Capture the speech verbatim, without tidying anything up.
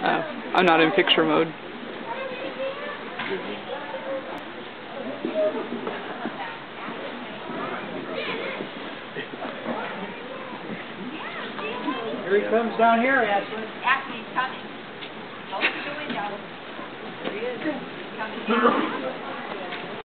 Uh, I'm not in picture mode. Here he comes down here, Ashley.